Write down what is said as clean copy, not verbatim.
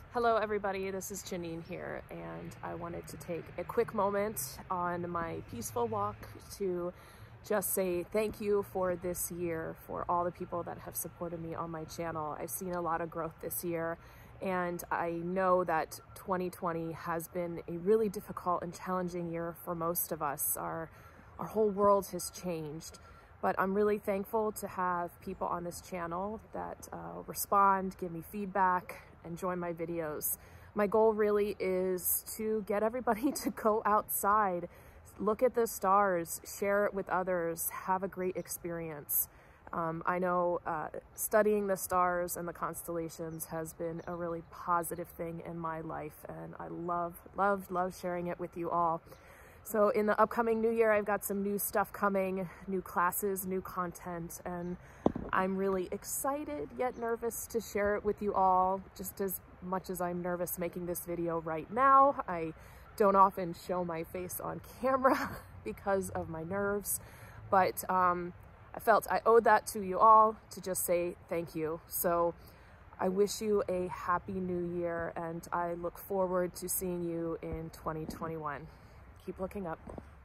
Hello everybody, this is Janine here, and I wanted to take a quick moment on my peaceful walk to just say thank you for this year, for all the people that have supported me on my channel. I've seen a lot of growth this year, and I know that 2020 has been a really difficult and challenging year for most of us. Our whole world has changed. But I'm really thankful to have people on this channel that respond, give me feedback, and join my videos. My goal really is to get everybody to go outside, look at the stars, share it with others, have a great experience. I know studying the stars and the constellations has been a really positive thing in my life, and I love sharing it with you all. So in the upcoming new year, I've got some new stuff coming, new classes, new content, and I'm really excited yet nervous to share it with you all, just as much as I'm nervous making this video right now. I don't often show my face on camera because of my nerves, but I felt I owed that to you all to just say thank you. So I wish you a happy new year, and I look forward to seeing you in 2021. Keep looking up.